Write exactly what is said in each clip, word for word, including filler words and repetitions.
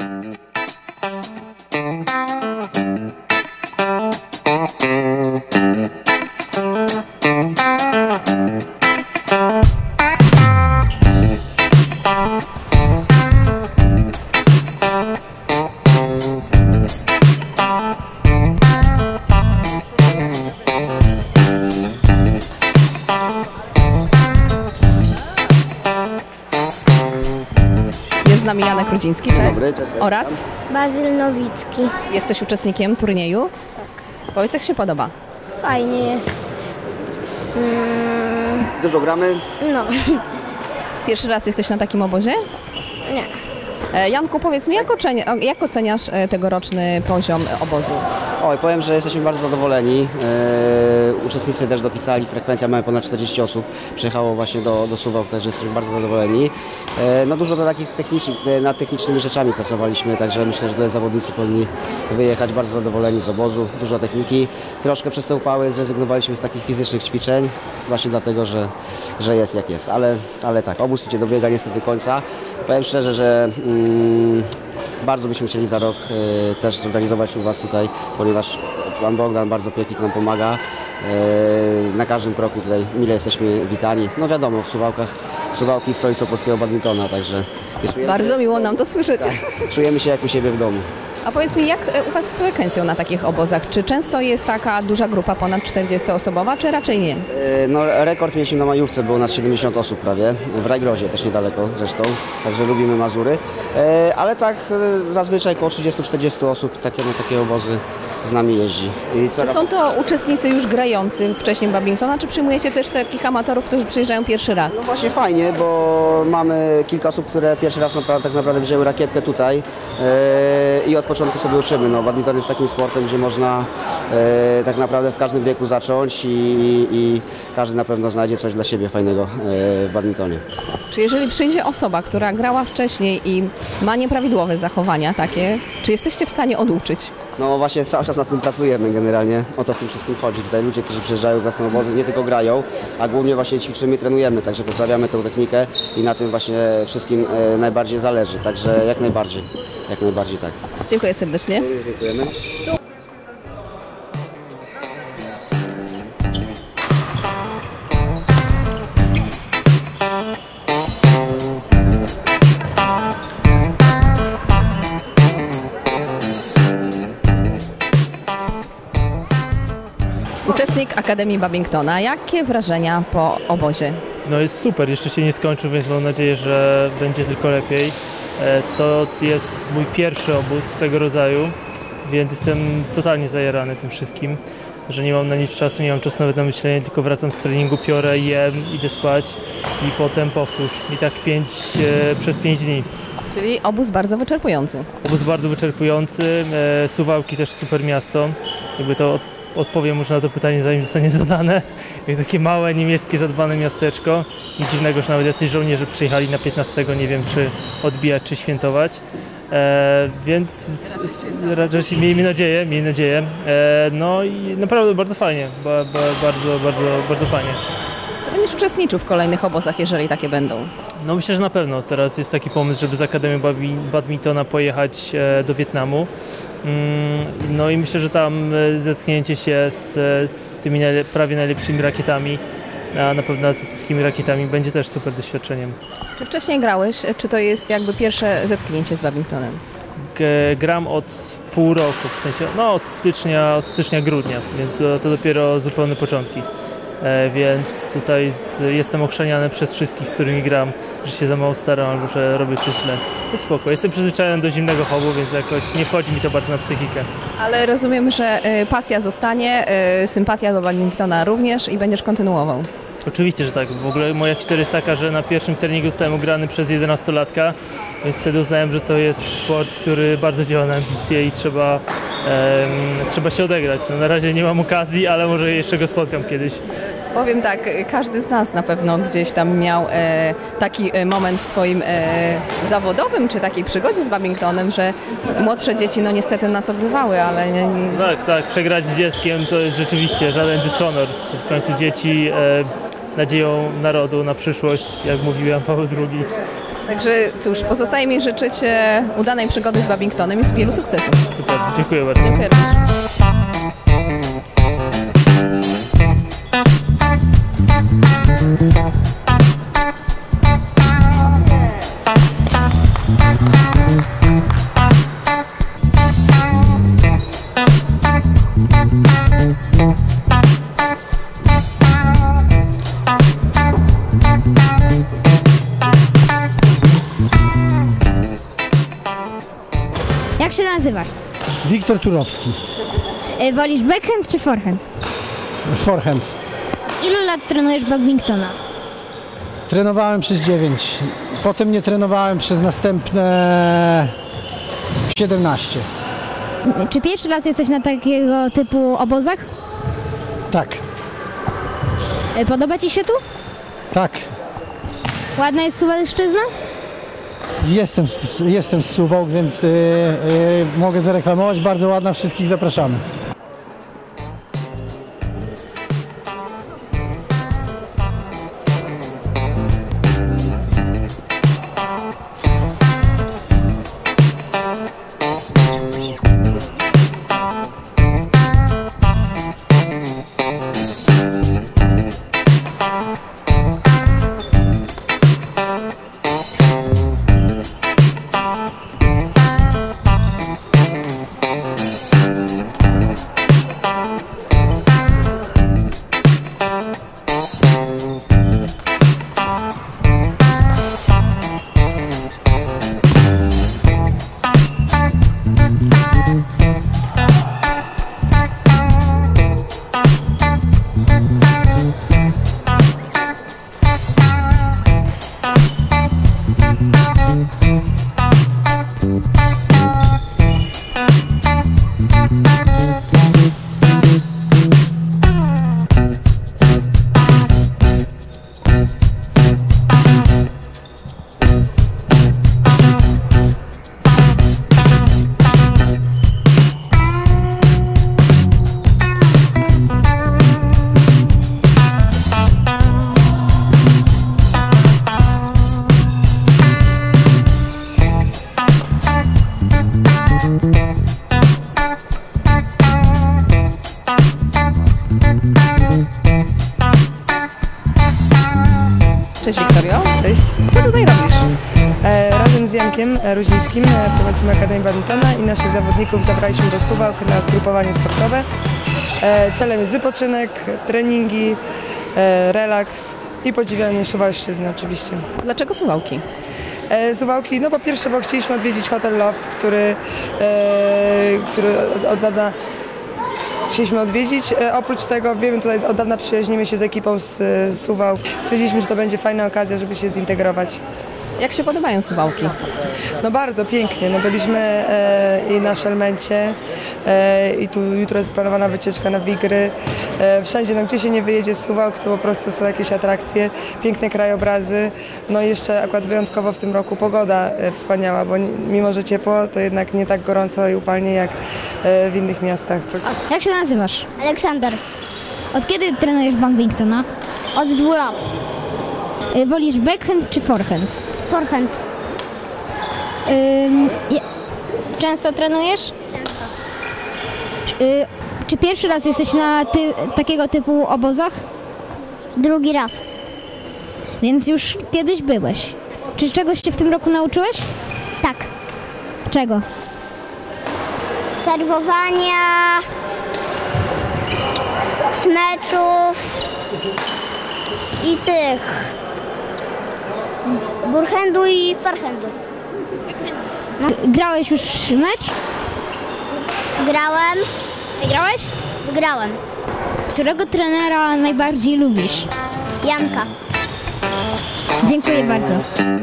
Z nami Janek Rudziński, cześć. Dobry, cześć. Oraz Bazyl Nowicki. Jesteś uczestnikiem turnieju? Tak. Powiedz, jak się podoba? Fajnie jest. Mm, Dużo gramy? no. Pierwszy raz jesteś na takim obozie? Nie. E, Janku, powiedz mi, jak, ocenia, jak oceniasz e, tegoroczny poziom obozu? Oj, powiem, że jesteśmy bardzo zadowoleni. E, uczestnicy też dopisali, frekwencja mamy ponad czterdzieści osób. Przyjechało właśnie do, do Suwałk, także jesteśmy bardzo zadowoleni. E, no dużo do takich technicznych, nad technicznymi rzeczami pracowaliśmy, także myślę, że tutaj zawodnicy powinni wyjechać bardzo zadowoleni z obozu. Dużo techniki. Troszkę przez te upały zrezygnowaliśmy z takich fizycznych ćwiczeń, właśnie dlatego, że, że jest jak jest. Ale, ale tak, obóz idzie dobiega niestety końca. Powiem szczerze, że mm, bardzo byśmy chcieli za rok y, też zorganizować u Was tutaj, ponieważ Pan Bogdan bardzo pięknie nam pomaga. Y, na każdym kroku tutaj mile jesteśmy witani. No wiadomo, w Suwałkach, Suwałki stolicą polskiego badmintona, także... Bardzo miło nam to słyszeć. Tak, czujemy się jak u siebie w domu. A powiedz mi, jak u Was z frekwencją na takich obozach? Czy często jest taka duża grupa ponad czterdziestoosobowa, czy raczej nie? Y, no rekord mieliśmy na majówce, było nas siedemdziesiąt osób prawie, w Rajgrodzie też niedaleko zresztą, także lubimy Mazury. Y, ale tak y, zazwyczaj około trzydzieści do czterdziestu osób takie, na takie obozy z nami jeździ. I Czy są to uczestnicy już grający wcześniej badmintona, czy przyjmujecie też takich amatorów, którzy przyjeżdżają pierwszy raz? No właśnie fajnie, bo mamy kilka osób, które pierwszy raz naprawdę, tak naprawdę wzięły rakietkę tutaj yy, i od początku sobie uczymy. No, badminton jest takim sportem, gdzie można yy, tak naprawdę w każdym wieku zacząć i, i, i każdy na pewno znajdzie coś dla siebie fajnego yy, w badmintonie. Czy jeżeli przyjdzie osoba, która grała wcześniej i ma nieprawidłowe zachowania takie, czy jesteście w stanie oduczyć? No właśnie cały czas nad tym pracujemy generalnie, o to w tym wszystkim chodzi. Tutaj ludzie, którzy przyjeżdżają w własne obozy, nie tylko grają, a głównie właśnie ćwiczymy, trenujemy, także poprawiamy tę technikę i na tym właśnie wszystkim e, najbardziej zależy, także jak najbardziej, jak najbardziej tak. Dziękuję serdecznie. Dziękujemy. Uczestnik Akademii Badmintona. Jakie wrażenia po obozie? No jest super, jeszcze się nie skończył, więc mam nadzieję, że będzie tylko lepiej. To jest mój pierwszy obóz tego rodzaju, więc jestem totalnie zajarany tym wszystkim, że nie mam na nic czasu, nie mam czasu nawet na myślenie, tylko wracam z treningu, piorę, jem, idę spać i potem powtórz. I tak pięć, e, przez pięć dni. Czyli obóz bardzo wyczerpujący. Obóz bardzo wyczerpujący, e, Suwałki też super miasto, jakby to odpowiem może na to pytanie, zanim zostanie zadane. Jak takie małe, niemieckie, zadbane miasteczko. Nic dziwnego, że nawet jacyś żołnierze przyjechali na piętnastego, nie wiem czy odbijać, czy świętować. E, więc raczej miejmy nadzieję, miejmy nadzieję. E, no i naprawdę bardzo fajnie, ba, ba, bardzo, bardzo, bardzo fajnie. Czy będziesz uczestniczył w kolejnych obozach, jeżeli takie będą? No myślę, że na pewno. Teraz jest taki pomysł, żeby z Akademią Badmintona pojechać e, do Wietnamu. No i myślę, że tam zetknięcie się z tymi prawie najlepszymi rakietami, a na pewno azjatyckimi rakietami będzie też super doświadczeniem. Czy wcześniej grałeś? Czy to jest jakby pierwsze zetknięcie z badmintonem? Gram od pół roku, w sensie no od stycznia, od stycznia grudnia, więc to, to dopiero zupełne początki. E, więc tutaj z, jestem ochrzaniany przez wszystkich, z którymi gram, że się za mało staram albo że robię coś źle. Więc spoko, jestem przyzwyczajony do zimnego hobu, więc jakoś nie wchodzi mi to bardzo na psychikę. Ale rozumiem, że y, pasja zostanie, y, sympatia do badmintona również i będziesz kontynuował. Oczywiście, że tak. W ogóle moja historia jest taka, że na pierwszym treningu zostałem ugrany przez jedenastolatka, więc wtedy uznałem, że to jest sport, który bardzo działa na ambicje i trzeba, e, trzeba się odegrać. No, na razie nie mam okazji, ale może jeszcze go spotkam kiedyś. Powiem tak, każdy z nas na pewno gdzieś tam miał e, taki moment w swoim e, zawodowym, czy takiej przygodzie z badmintonem, że młodsze dzieci no niestety nas ogrywały, ale... Nie, nie... Tak, tak, przegrać z dzieckiem to jest rzeczywiście żaden dyshonor. To w końcu dzieci e, nadzieją narodu na przyszłość, jak mówił Jan Paweł drugi. Także cóż, pozostaje mi życzyć e, udanej przygody z badmintonem i wielu sukcesów. Super, dziękuję bardzo. Dziękuję również. Jak się nazywasz? Wiktor Turowski, Y, Wolisz backhand czy forehand? forehand. Ilu lat trenujesz badmintona? Trenowałem przez dziewięć, potem nie trenowałem przez następne siedemnaście. Czy pierwszy raz jesteś na takiego typu obozach? Tak, Y, Podoba Ci się tu? tak. Ładna jest Suwalszczyzna? Jestem, z- jestem z Suwałk, więc y, y, mogę zareklamować. Bardzo ładna, wszystkich zapraszamy. Cześć Wiktorio. Cześć. Co tutaj robisz? E, razem z Jankiem e, Ruzińskim e, prowadzimy Akademię Badmintona i naszych zawodników zabraliśmy do Suwałk na zgrupowanie sportowe. E, celem jest wypoczynek, treningi, e, relaks i podziwianie Suwalszczyzny oczywiście. Dlaczego Suwałki? E, Suwałki, no po pierwsze, bo chcieliśmy odwiedzić Hotel Loft, który, e, który od, od dawna chcieliśmy odwiedzić. E, oprócz tego wiemy, tutaj od dawna przyjaźnimy się z ekipą z, z Suwałk. Stwierdziliśmy, że to będzie fajna okazja, żeby się zintegrować. Jak się podobają Suwałki? No bardzo pięknie, no byliśmy e, i na Szelmencie e, i tu jutro jest planowana wycieczka na Wigry. E, wszędzie, no gdzie się nie wyjedzie z Suwałk, to po prostu są jakieś atrakcje, piękne krajobrazy. No i jeszcze akurat wyjątkowo w tym roku pogoda e, wspaniała, bo mimo, że ciepło, to jednak nie tak gorąco i upalnie jak e, w innych miastach. Jak się nazywasz? Aleksander, Od kiedy trenujesz badmintona? od dwóch lat. Y, Wolisz backhand czy forehand? Forehand. Ym, je- Często trenujesz? Często. Y, Czy pierwszy raz jesteś na ty, takiego typu obozach? Drugi raz. Więc już kiedyś byłeś. Czy czegoś się w tym roku nauczyłeś? Tak. Czego? Serwowania, smeczów i tych. Burhandu i farehandu. G- Grałeś już mecz? Grałem, Grałeś? grałem. Którego trenera najbardziej lubisz? Janka. Dziękuję bardzo.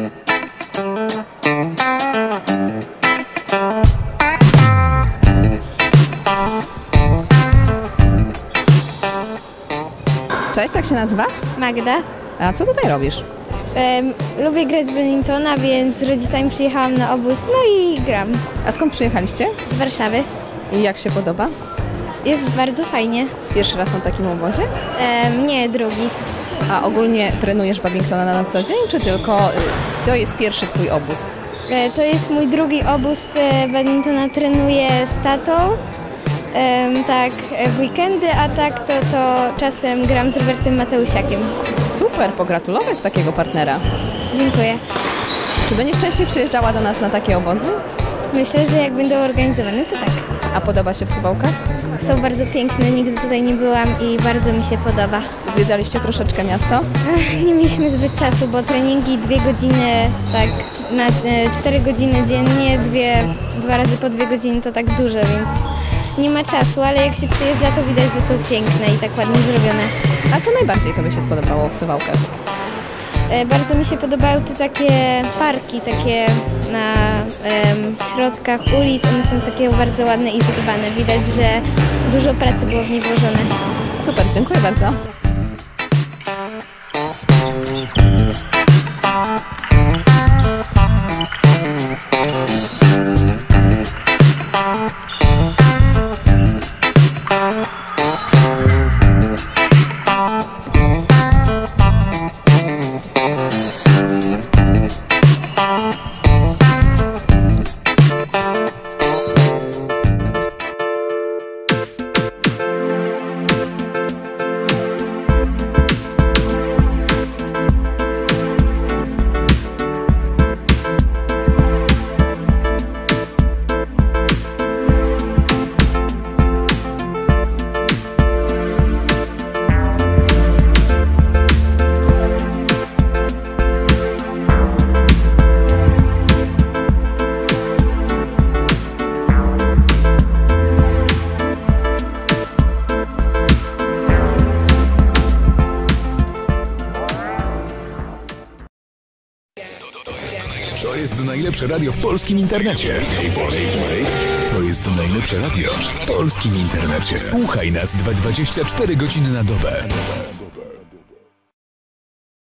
Cześć, jak się nazywasz? Magda. A co tutaj robisz? Em, lubię grać w badmintona, więc z rodzicami przyjechałam na obóz, no i gram A skąd przyjechaliście? z Warszawy. I jak się podoba? Jest bardzo fajnie. Pierwszy raz na takim obozie? Em, nie, drugi. A ogólnie trenujesz badmintona na co dzień, czy tylko y, To jest pierwszy twój obóz. E, To jest mój drugi obóz e, badmintona, trenuję z tatą, em, tak e, w weekendy, a tak to, to czasem gram z Robertem Mateusiakiem. Super, pogratulować takiego partnera. Dziękuję. Czy będziesz częściej przyjeżdżała do nas na takie obozy? Myślę, że jak będą organizowane, to tak. A podoba się w Suwałkach? Są bardzo piękne, nigdy tutaj nie byłam i bardzo mi się podoba. Zwiedzaliście troszeczkę miasto? Ech, Nie mieliśmy zbyt czasu, bo treningi dwie godziny, tak na e, cztery godziny dziennie, dwie, dwa razy po dwie godziny to tak dużo, więc nie ma czasu, ale jak się przyjeżdża, to widać, że są piękne i tak ładnie zrobione. A co najbardziej Tobie się spodobało w Suwałkach? E, Bardzo mi się podobały te takie parki, takie na em, środkach ulic, one są takie bardzo ładne i zadbane. Widać, że dużo pracy było w nie włożone. Super, dziękuję bardzo. To jest najlepsze radio w polskim internecie. To jest najlepsze radio w polskim internecie. Słuchaj nas dwadzieścia cztery godziny na dobę.